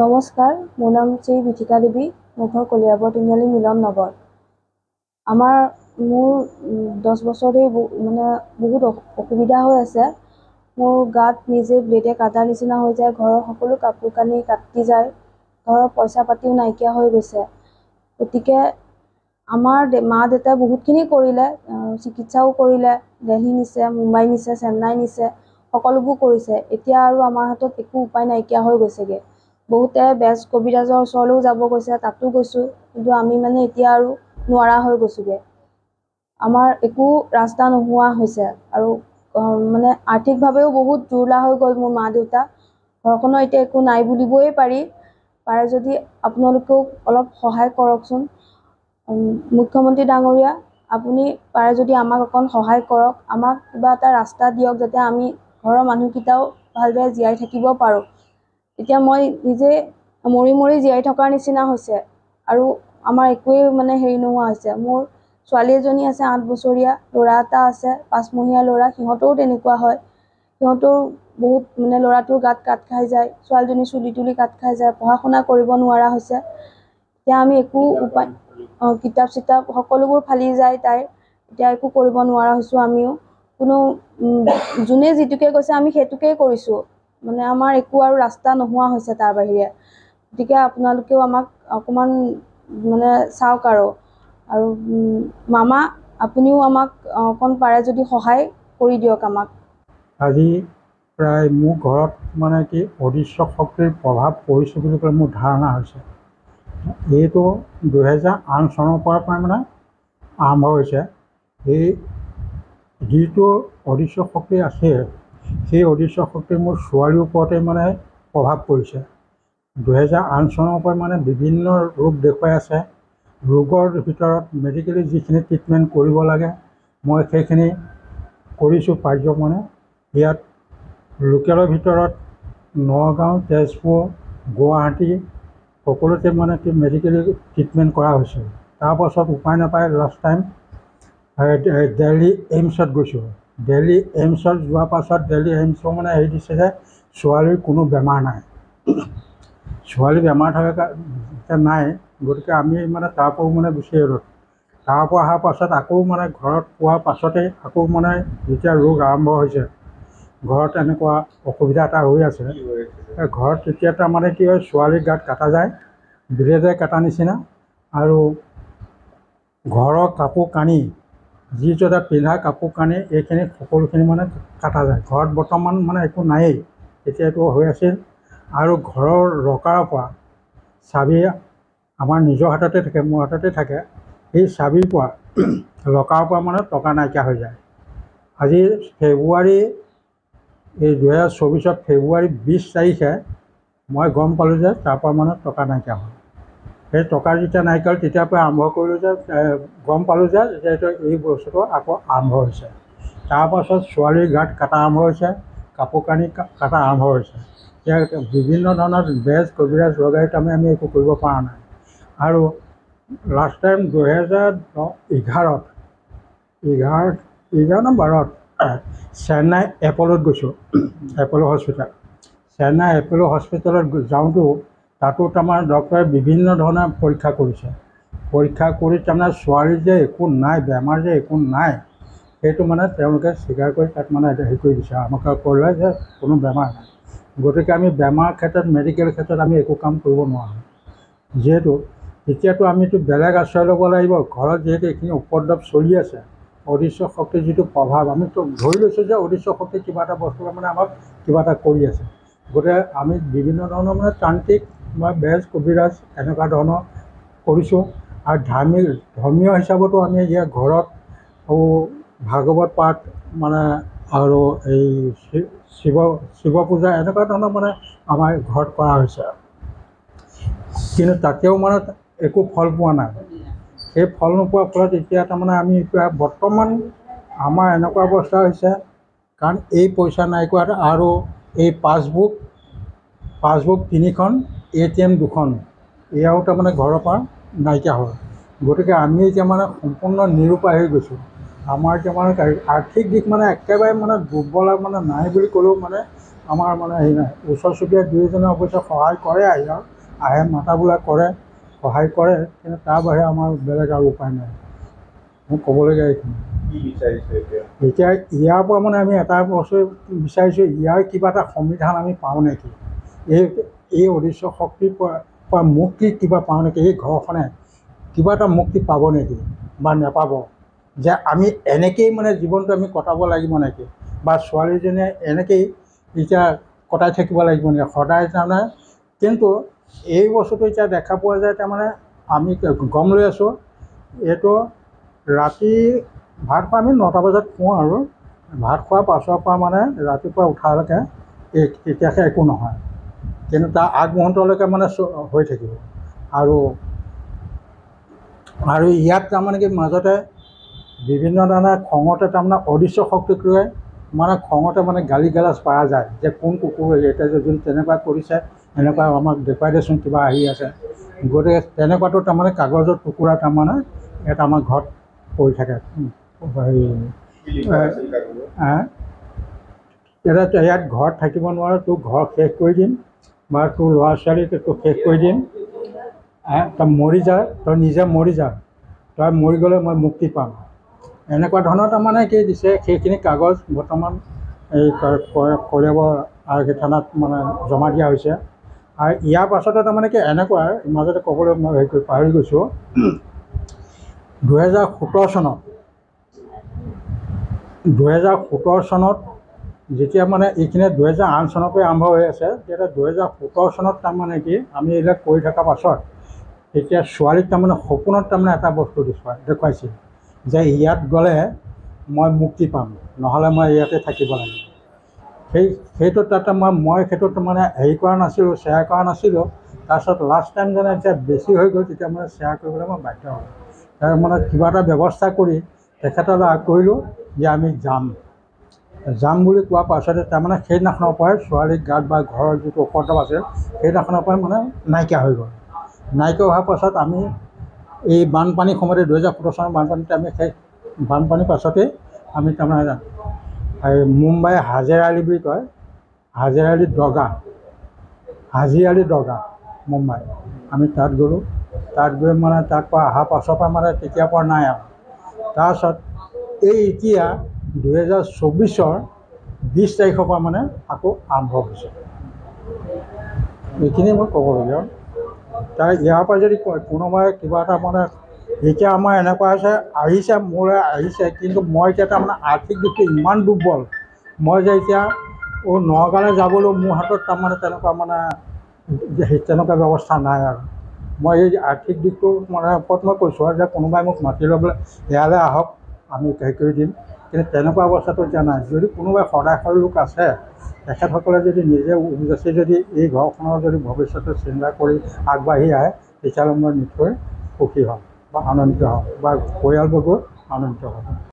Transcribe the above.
নমস্কাৰ, মোৰ নাম শ্ৰী বিথিকা দেৱী, মোৰ ঘৰ কলিয়াবৰ তিনিআলি মিলন নগৰ। মোৰ 10 বছৰ ধৰি বহুত অসুবিধা হৈ আছে। মোৰ গাত নিজে ব্লেডে কাটাৰ নিচিনা হৈ যায়, ঘৰৰ সকলো কাপোৰ কানি কাটি যায়, ঘৰৰ পইচা পাতিও নাইকিয়া হৈ গৈছে। গতিকে আমাৰ মা দেউতাই বহুতখিনি কৰিলে, চিকিৎসাও কৰিলে, দিল্লী নিছে, মুম্বাই নিছে, চেন্নাই নিছে, সকলোবোৰ কৰিছে। এতিয়া আৰু আমাৰ হাতত একো উপায় নাইকিয়া হৈ গৈছেগৈ। বহুতে বেজ কবিৰাজৰ ওচৰলৈও যাব গৈছে, তাতো গৈছোঁ, কিন্তু আমি এতিয়া আৰু নোৱাৰা হৈ গৈছোঁগৈ। আমাৰ একো ৰাস্তা নোহোৱা হৈছে আৰু আৰ্থিকভাৱেও বহুত জুৰুলা হৈ গ'ল মোৰ মা দেউতা। ঘৰখনৰ এতিয়া একো নাই বুলিবই পাৰি। পাৰে যদি আপোনালোকেও অলপ সহায় কৰকচোন। মুখ্যমন্ত্ৰী ডাঙৰীয়া, আপুনি পাৰে যদি আমাক অকণ সহায় কৰক, আমাক কিবা এটা ৰাস্তা দিয়ক, যাতে আমি ঘৰৰ মানুহকেইটাও ভালদৰে জীয়াই থাকিব পাৰোঁ। এতিয়া মই নিজে মৰি মৰি জীয়াই থকাৰ নিচিনা হৈছে আৰু আমাৰ একোৱেই হেৰি নোহোৱা হৈছে। মোৰ ছোৱালী এজনী আছে 8 বছৰীয়া, ল'ৰা এটা আছে 5 মহীয়া ল'ৰা, সিহঁতৰো তেনেকুৱা হয়। সিহঁতৰ বহুত ল'ৰাটোৰ গাত কাট খাই যায়, ছোৱালীজনী চুলি তুলি কাট খাই যায়, পঢ়া শুনা কৰিব নোৱাৰা হৈছে। এতিয়া আমি একো উপায়, কিতাপ চিতাপ সকলোবোৰ ফালি যায় তাইৰ। এতিয়া একো কৰিব নোৱাৰা হৈছোঁ আমিও। যোনে যিটোকে কৈছে আমি সেইটোকেই কৰিছোঁ। আমাৰ একো আৰু ৰাস্তা নোহোৱা হৈছে তাৰ বাহিৰে। গতিকে আপোনালোকেও আমাক অকণমান চাওক আৰু মামা, আপুনিও আমাক অকণ পাৰে যদি সহায় কৰি দিয়ক আমাক। আজি প্ৰায় মোৰ ঘৰত কি অদৃশ্য শক্তিৰ প্ৰভাৱ পৰিছে বুলি পেলাই মোৰ ধাৰণা হৈছে। এইটো 2008 চনৰ পৰা আৰম্ভ হৈছে। এই যিটো অদৃশ্য শক্তি আছে, সেই অদৃশ্য শক্তি মোৰ ছোৱালীৰ ওপৰতে প্ৰভাৱ পৰিছে। 2008 চনৰ পৰা বিভিন্ন ৰোগ দেখুৱাই আছে। ৰোগৰ ভিতৰত মেডিকেলি যিখিনি ট্ৰিটমেণ্ট কৰিব লাগে, মই সেইখিনি কৰিছোঁ পাৰ্যমানে। ইয়াত লোকেলৰ ভিতৰত নগাঁও, তেজপুৰ, গুৱাহাটী সকলোতে মেডিকেলি ট্ৰিটমেণ্ট কৰা হৈছে। তাৰপাছত উপায় নাপায় লাষ্ট টাইম দিল্লী এইমছত গৈছোঁ। দিল্লী এইমছত যোৱাৰ পাছত দিল্লী এইমছৰ হেৰি দিছে যে ছোৱালীৰ কোনো বেমাৰ নাই। ছোৱালীৰ বেমাৰ থকা নাই, গতিকে আমি তাৰ পৰাও গুচি আহিলোঁ। তাৰ পৰা অহাৰ পাছত আকৌ ঘৰত পোৱাৰ পাছতেই আকৌ যেতিয়া ৰোগ আৰম্ভ হৈছে, ঘৰত এনেকুৱা অসুবিধা এটা হৈ আছে। ঘৰত তেতিয়া কি হয়, ছোৱালীৰ গাত কাটা যায়, ব্লেডে কটা নিচিনা, আৰু ঘৰৰ কাপোৰ কানি যিটো এটা পিন্ধা কাপোৰ কানি এইখিনি সকলোখিনি কটা যায়। ঘৰত বৰ্তমান একো নায়েই, তেতিয়া এইটো হৈ আছিল। আৰু ঘৰৰ লকাৰৰ পৰা চাবি আমাৰ নিজৰ হাততে থাকে, মোৰ হাততে থাকে। সেই চাবিৰ পৰা লকাৰৰ পৰা টকা নাইকিয়া হৈ যায়। আজি ফেব্ৰুৱাৰী 2024 ফেব্ৰুৱাৰী 20 তাৰিখে মই গম পালোঁ যে তাৰ পৰা টকা নাইকিয়া হ'ল। সেই টকা যেতিয়া নাইকিয়া হ'ল, তেতিয়াৰ পৰা আৰম্ভ কৰিলোঁ যে গম পালোঁ যে এই বস্তুটো আকৌ আৰম্ভ হৈছে। তাৰপাছত ছোৱালীৰ গাত কাটা আৰম্ভ হৈছে, কাপোৰ কানি কাটা আৰম্ভ হৈছে। বিভিন্ন ধৰণৰ বেজ কবিৰাজ লগাই আমি একো কৰিব পৰা নাই। আৰু লাষ্ট টাইম 2011 নে 12 চেন্নাই এপ'লত গৈছোঁ, এপ'ল' হস্পিটেল। চেন্নাই এপ'ল' হস্পিটেলত যাওঁতেও তাতো ডক্টৰে বিভিন্ন ধৰণৰ পৰীক্ষা কৰিছে। পৰীক্ষা কৰি ছোৱালীৰ যে একো নাই, বেমাৰ যে একো নাই, সেইটো তেওঁলোকে স্বীকাৰ কৰি তাত হেৰি কৰি দিছে। আমাক ক'লে যে কোনো বেমাৰ নাই। গতিকে আমি বেমাৰ ক্ষেত্ৰত, মেডিকেল ক্ষেত্ৰত আমি একো কাম কৰিব নোৱাৰোঁ। যিহেতু এতিয়াতো আমিতো বেলেগ আশ্ৰয় ল'ব লাগিব। ঘৰত যিহেতু এইখিনি উপদ্ৰৱ চলি আছে, অদৃশ্য শক্তিৰ যিটো প্ৰভাৱ, আমিতো ধৰি লৈছোঁ যে অদৃশ্য শক্তি কিবা এটা বস্তু আমাক কিবা এটা কৰি আছে। গতিকে আমি বিভিন্ন ধৰণৰ তান্ত্ৰিক বা বেজ কবিৰাজ এনেকুৱা ধৰণৰ কৰিছোঁ। আৰু ধৰ্মীয় হিচাপতো আমি ইয়াত ঘৰত ভাগৱত পাঠ আৰু এই শিৱ পূজা এনেকুৱা ধৰণৰ আমাৰ ঘৰত কৰা হৈছে। কিন্তু তাতেও একো ফল পোৱা নাই। সেই ফল নোপোৱাৰ ফলত এতিয়া আমি এতিয়া বৰ্তমান আমাৰ এনেকুৱা অৱস্থা হৈছে, কাৰণ এই পইচা নাইকিয়া আৰু এই পাছবুক 3খন, ATM 2খন, এয়াও ঘৰৰ পৰা নাইকিয়া হ'ল। গতিকে আমি এতিয়া সম্পূৰ্ণ নিৰুপায় হৈ গৈছোঁ। আমাৰ এতিয়া আৰ্থিক দিশ একেবাৰে দুৰ্বল নাই বুলি ক'লেও আমাৰ হেৰি নাই। ওচৰ চুবুৰীয়া দুই এজনে অৱশ্যে সহায় কৰে। আহে মাতা বোলা কৰে, সহায় কৰে, কিন্তু তাৰ বাহিৰে আমাৰ বেলেগ আৰু উপায় নাই। মোক ক'বলগীয়া এইখিনি। এতিয়া ইয়াৰ পৰা মানে আমি এটা বস্তু বিচাৰিছোঁ, ইয়াৰ কিবা এটা সংবিধান আমি পাওঁ নেকি, এই অদৃশ্য শক্তিৰ পৰা মুক্তি কিবা পাওঁ নেকি, এই ঘৰখনে কিবা এটা মুক্তি পাব নেকি বা নেপাব, যে আমি এনেকেই মানে জীৱনটো আমি কটাব লাগিব নেকি, বা ছোৱালীজনীয়ে এনেকেই এতিয়া কটাই থাকিব লাগিব নেকি সদায় তাৰমানে। কিন্তু এই বস্তুটো এতিয়া দেখা পোৱা যায়, তাৰমানে আমি গম লৈ আছোঁ, এইটো ৰাতি ভাত খোৱা আমি 9টা বজাত খোওঁ, আৰু ভাত খোৱাৰ পাছৰ পৰা মানে ৰাতিপুৱা উঠালৈকে তেতিয়াহে একো নহয়, কিন্তু তাৰ আগমুহূৰ্তলৈকে মানে হৈ থাকিব। আৰু ইয়াত তাৰমানে কি মাজতে বিভিন্ন ধৰণে খঙতে তাৰমানে অদৃশ্য শক্তিক লৈ মানে খঙতে মানে গালি গালাজ পাৰা যায়, যে কোন কুকুৰ এতিয়া যদি তেনেকুৱা কৰিছে, এনেকুৱা আমাক দেখুৱাই দেচোন, কিবা আহি আছে। গতিকে তেনেকুৱাটো তাৰমানে কাগজৰ টুকুৰা তাৰমানে ইয়াত আমাৰ ঘৰত পৰি থাকে। এতিয়া ইয়াত ঘৰত থাকিব নোৱাৰো, তোক ঘৰ শেষ কৰি দিম, বা তোৰ ল'ৰা ছোৱালীক তোক শেষ কৰি দিম, তই মৰি যা, তই নিজে মৰি যা, তই মৰি গ'লে মই মুক্তি পাম। এনেকুৱা ধৰণৰ তাৰমানে কি দিছে, সেইখিনি কাগজ বৰ্তমান এই কলিয়াবৰ আৰক্ষী থানাত মানে জমা দিয়া হৈছে। আৰু ইয়াৰ পাছতে তাৰমানে কি এনেকুৱা, মাজতে ক'বলৈ মই হেৰি কৰি পাহৰি গৈছোঁ, 2017 চনত যেতিয়া মানে এইখিনি 2008 চনৰ পৰা আৰম্ভ হৈ আছে, তেতিয়া 2017 চনত তাৰমানে কি আমি এইবিলাক কৰি থকাৰ পাছত তেতিয়া ছোৱালীক তাৰমানে সপোনত তাৰমানে এটা বস্তু দেখুৱাইছিল, যে ইয়াত গ'লে মই মুক্তি পাম, নহ'লে মই ইয়াতে থাকিব লাগিব। সেইটো তাতে মই সেইটোত মানে হেৰি কৰা নাছিলোঁ, শ্বেয়াৰ কৰা নাছিলোঁ। তাৰপিছত লাষ্ট টাইম যেনে যেতিয়া বেছি হৈ গ'ল, তেতিয়া মানে শ্বেয়াৰ কৰিবলৈ মই বাধ্য হ'লোঁ। তাৰ মানে কিবা এটা ব্যৱস্থা কৰি তেখেতলৈ কৰিলোঁ যে আমি যাম বুলি কোৱাৰ পাছতে তাৰমানে সেইদিনাখনৰ পৰাই ছোৱালীৰ গাত বা ঘৰৰ যিটো উপদ্ৰৱ আছিল, সেইদিনাখনৰ পৰাই মানে নাইকিয়া হৈ গ'ল। নাইকিয়া হোৱাৰ পাছত আমি এই বানপানীৰ সময়তে 2017 চনৰ বানপানীতে আমি সেই বানপানীৰ পাছতেই আমি তাৰমানে এই মুম্বাই হাজিৰ আলি বুলি কয়, হাজিৰ আলি দৰগাহ মুম্বাই, আমি তাত গ'লোঁ। তাত গৈ মানে তাৰ পৰা অহাৰ পাছৰ পৰা মানে তেতিয়াৰ পৰা নাই আৰু। তাৰপিছত এই এতিয়া 2024 20 তাৰিখৰ পৰা মানে আকৌ আৰম্ভ হৈছে। এইখিনিয়ে মই ক'বলগীয়া। তাৰ ইয়াৰ পৰা যদি কোনোবাই কিবা এটা মানে, এতিয়া আমাৰ এনেকুৱা হৈছে, মোলৈ আহিছে, কিন্তু মই এতিয়া তাৰমানে আৰ্থিক দিশটো ইমান দুৰ্বল, মই যে এতিয়া নগাঁৱলৈ যাবলৈ মোৰ হাতত তাৰমানে তেনেকুৱা ব্যৱস্থা নাই। আৰু মই এই আৰ্থিক দিশটো মানে ওপৰত মই কৈছোঁ আৰু যে কোনোবাই মোক মাতি লৈ পেলাই ইয়ালৈ আহক, আমি হেৰি কৰি দিম, কিন্তু তেনেকুৱা অৱস্থাটো এতিয়া নাই। যদি কোনোবাই সদাশৰ লোক আছে, তেখেতসকলে যদি নিজে উপজাচি যদি এই ঘৰখনৰ যদি ভৱিষ্যতে চিন্তা কৰি আগবাঢ়ি আহে, তেতিয়াহ'লে মই নিশ্চয় সুখী হ'ম বা আনন্দিত হ'ম, বা পৰিয়ালবৰ্গও আনন্দিত হ'ব।